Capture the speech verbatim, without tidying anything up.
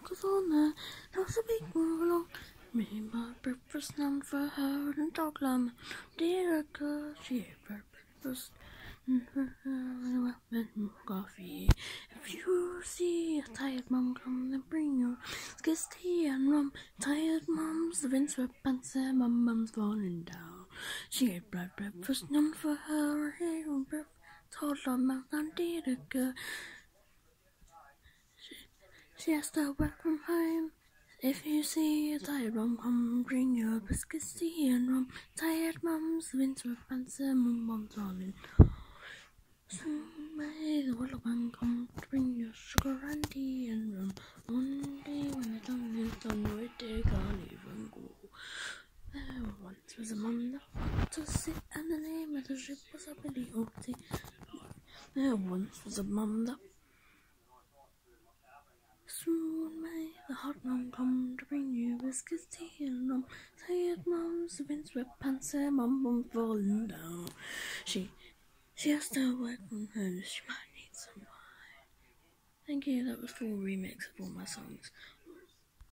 goes on there. That's a big move along. Me my breakfast none for her and dog lamb. Dear girl, she ate breakfast. Coffee. If you see a tired mum come, then bring your kiss tea and rum. Tired mums, the rinse sweatpants, their mum mum's falling down. She ate bread breakfast, none for her. Her own breakfast, toddler mouth and dear girl. She, she has to work from home. If you see a tired mum come, bring your biscuits, tea and rum. Tired mums, the rinse sweatpants, their mum mum's falling down. Soon may the little one come to bring you sugar and tea and rum. One day when the done is done, right they can't even go. There once was a mum that wanted to sit, and the name of the ship was a Billy Oaksy. There once was a mum that soon may the hot mum come to bring you biscuits, tea and rum. Tired mums, the rinse sweatpants, their mum mum falling down. She She has to work from home, she might need some wine. Thank you, that was full remix of all my songs.